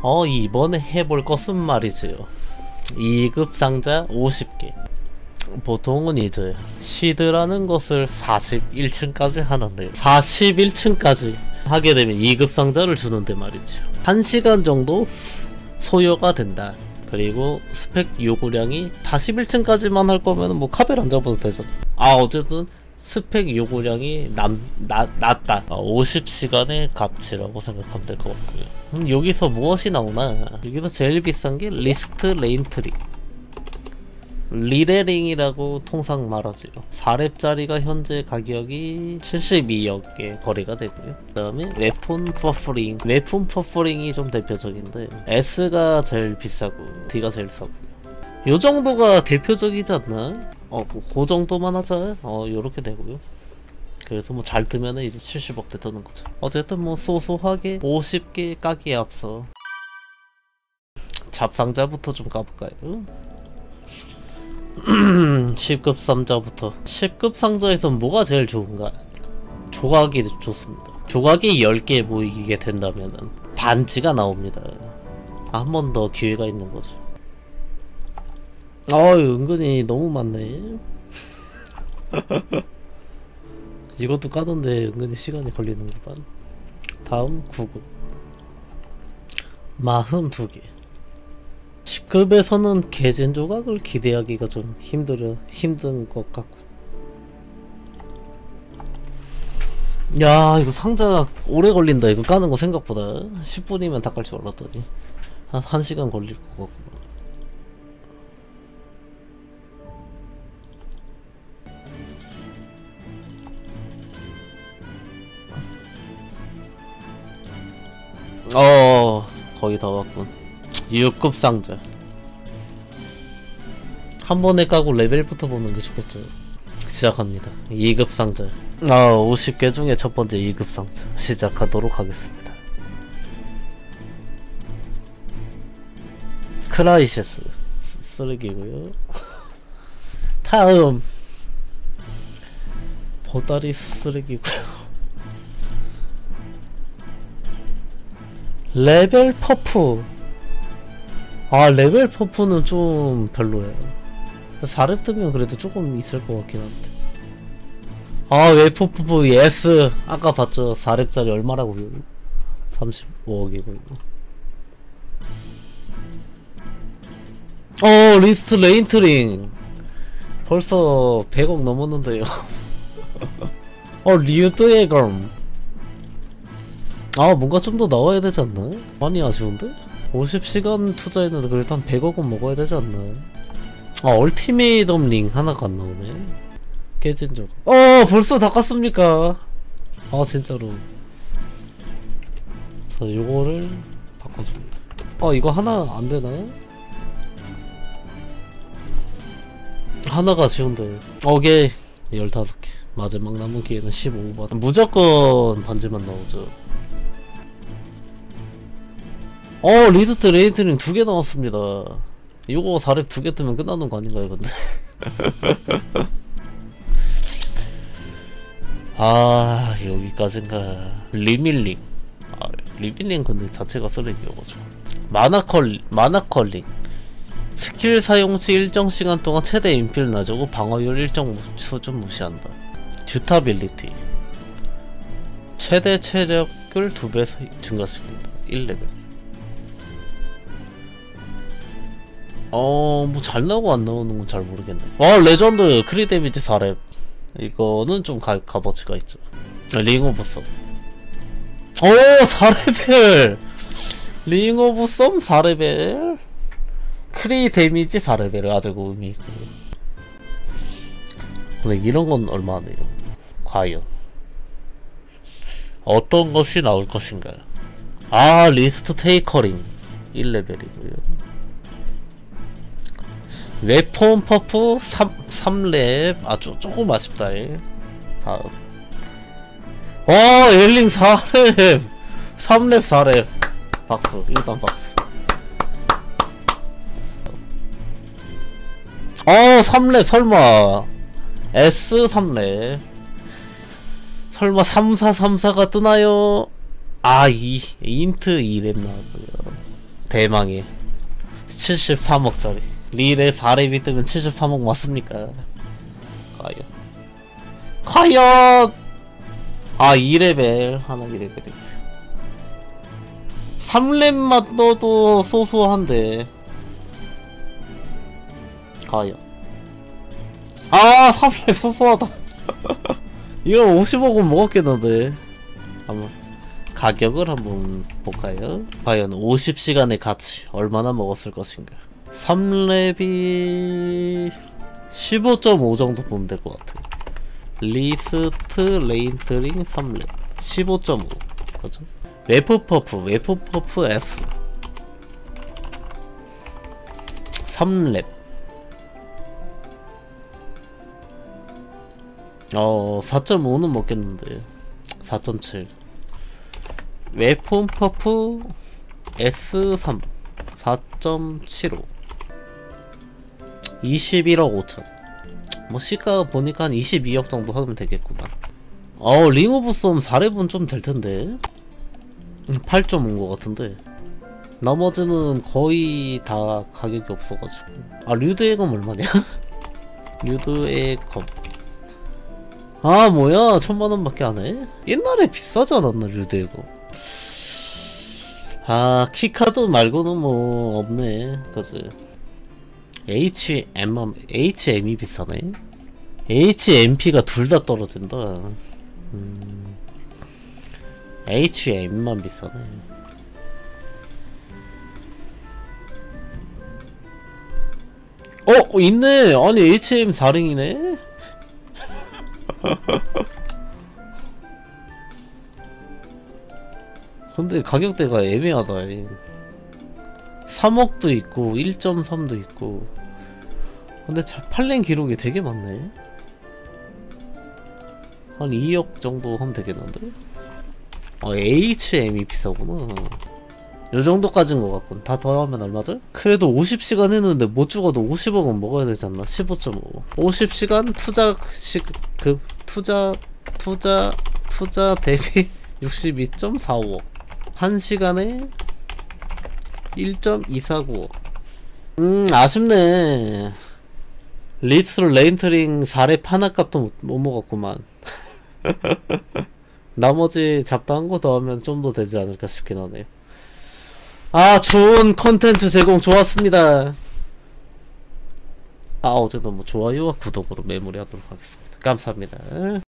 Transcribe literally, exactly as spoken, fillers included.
어 이번에 해볼 것은 말이지요, 이 급 상자 오십 개. 보통은 이제 시드라는 것을 사십일 층까지 하는데, 사십일 층까지 하게 되면 이 급 상자를 주는데 말이죠, 한 시간 정도 소요가 된다. 그리고 스펙 요구량이 사십일 층까지만 할 거면 뭐 카벨 안 잡아도 되잖아. 아 어쨌든 스펙 요구량이 남, 나, 낮다. 아, 오십 시간의 가치라고 생각하면 될 것 같고요. 음, 여기서 무엇이 나오나? 여기서 제일 비싼 게 리스트 레인트리, 리레링이라고 통상 말하지요. 사 렙짜리가 현재 가격이 칠십이억 개 거래가 되고요. 그 다음에 웨폰 퍼프링, 웨폰 퍼프링이 좀 대표적인데 S가 제일 비싸고 D가 제일 싸고, 요 정도가 대표적이지 않나? 어, 그 정도만 하자. 어, 요렇게 되고요. 그래서 뭐 잘 뜨면은 이제 칠십억 대 뜨는 거죠. 어쨌든 뭐 소소하게 오십 개 까기에 앞서 잡상자부터 좀 까볼까요? 십 급 상자부터. 십 급 상자에선 뭐가 제일 좋은가? 조각이 좋습니다. 조각이 열 개 모이게 된다면은 반지가 나옵니다. 한 번 더 기회가 있는 거죠. 어휴, 은근히 너무 많네. 이것도 까던데 은근히 시간이 걸리는구만. 다음 구 급 사십이 개. 십 급에서는 개젠 조각을 기대하기가 좀 힘들어, 힘든 것 같고. 야, 이거 상자 오래 걸린다. 이거 까는 거 생각보다 십 분이면 다 깔 줄 알았더니 한 한 시간 걸릴 것 같고. 어, 거의 다 왔군. 육 급 상자 한 번에 까고 레벨부터 보는 게 좋겠죠. 시작합니다. 이 급 상자. 아, 오십 개 중에 첫 번째 이 급 상자 시작하도록 하겠습니다. 크라이시스 쓰레기고요. 다음 보다리 쓰레기고요. 레벨 퍼프. 아, 레벨 퍼프는 좀 별로예요. 사 렙 뜨면 그래도 조금 있을 것 같긴 한데. 아, 웨퍼프 예스. 아까 봤죠? 사 렙짜리 얼마라고요? 삼십오억이고. 어, 리스트 레인트링 벌써 백억 넘었는데요. 어, 리우드에검. 아, 뭔가 좀 더 나와야 되지 않나? 많이 아쉬운데? 오십 시간 투자했는데 그래도 한 백억은 먹어야 되지 않나? 아, 얼티메이덤 링 하나가 안 나오네. 깨진 적. 어, 벌써 다 깠습니까? 아, 진짜로. 자, 요거를 바꿔줍니다. 아, 이거 하나 안 되나요? 하나가 아쉬운데. 오케이. 열다섯 개. 마지막 남은 기회는 십오 번. 무조건 반지만 나오죠. 어, 리스트 레이트링 두 개 나왔습니다. 이거 사 렙 두 개 뜨면 끝나는 거 아닌가요, 근데? 아, 여기까지인가. 리밀링. 아, 리밀링 근데 자체가 쓰레기여가지고. 마나컬, 마나컬링. 스킬 사용 시 일정 시간 동안 최대 인필 놔주고 방어율 일정 수준 무시한다. 듀타빌리티. 최대 체력을 두 배 증가시킨다. 일 레벨. 어, 뭐 잘 나오고 안 나오는 건 잘 모르겠네. 와, 레전드 크리 데미지 사 렙. 이거는 좀 가, 값어치가 있죠. 링 오브 썸. 오, 사 레벨. 링 오브 썸 사 레벨. 크리 데미지 사 레벨을 아주 의미 있고. 근데 이런 건 얼마네요. 과연 어떤 것이 나올 것인가요? 아, 리스트 테이커링 일 레벨이고요. 웨폰 퍼프 삼 렙. 아, 조, 조금 아쉽다. 다음. 어, 엘링 사 렙. 삼 렙 사 렙. 박수. 일단 박수. 어, 삼 렙 설마. S 삼 렙. 설마 삼 사 삼 사가 뜨나요? 아, 이 인트 이 렙 나왔고요. 대망의 칠십삼억짜리 릴에 사 렙이 뜨면 칠십삼억 맞습니까? 과연 과연 아 이 레벨 하나 이 레벨이고 삼 렙만 떠도 소소한데 과연 아 삼 렙 소소하다 이거 오십억은 먹었겠는데 한번 가격을 한번 볼까요? 과연 오십 시간의 가치 얼마나 먹었을 것인가. 삼 렙이 십오 점 오 정도 보면 될 것 같아. 리스트 레인트링 삼 렙 십오 점 오 그죠? 웨프퍼프 웨프퍼프 S 삼 렙 어 사 점 오는 먹겠는데 사 점 칠 웨폰퍼프 에스 삼 사 점 칠오 이십일억 오천 뭐 시가 보니까 한 이십이억 정도 하면 되겠구만. 어 링 오브 썸 사 렙은 좀 될텐데 팔 점 온 것 같은데 나머지는 거의 다 가격이 없어가지고. 아 류드의 검 얼마냐? 류드의 검 아 뭐야 천만원 밖에 안해? 옛날에 비싸지 않았나 류드의 검. 아 키카드 말고는 뭐 없네 그지. 에이치엠, 에이치엠이 비싸네. 에이치엠피가 둘 다 떨어진다. 음, 에이치엠만 비싸네. 어 있네. 아니 에이치엠 사 링이네. 근데 가격대가 애매하다. 삼억도 있고 일 점 삼도 있고. 근데 팔랭 기록이 되게 많네. 한 이억 정도 하면 되겠는데? 아 에이치엠이 비싸구나. 요정도까지인 것 같군. 다 더하면 얼마죠? 그래도 오십 시간 했는데 못 죽어도 오십억은 먹어야 되지 않나? 십오 점 오 오십 시간 투자 시, 그 투자 투자 투자 대비 육십이 점 사오억 한 시간에 일 점 이사구억. 음 아쉽네. 리스트 레인트링 사 렙 하나 값도 못, 못 먹었구만. 나머지 잡다한 거 더하면 좀 더 되지 않을까 싶긴 하네요. 아 좋은 컨텐츠 제공 좋았습니다. 아 어제도 뭐 좋아요와 구독으로 마무리하도록 하겠습니다. 감사합니다.